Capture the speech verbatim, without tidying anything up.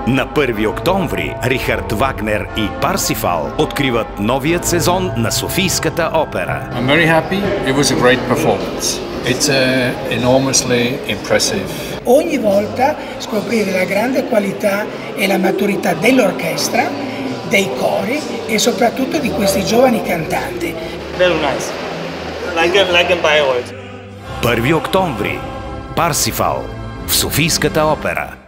На първи октомври Рихард Вагнер и Парсифал откриват новият сезон на Софийската опера. I'm very happy. It was a great performance. It's uh, enormously impressive. Ogni volta scoprire la grande qualità e la maturità dell'orchestra, dei cori e soprattutto di questi giovani cantanti. Very nice. Like a, like a Bayreuth. първи октомври Парсифал в Софийската опера.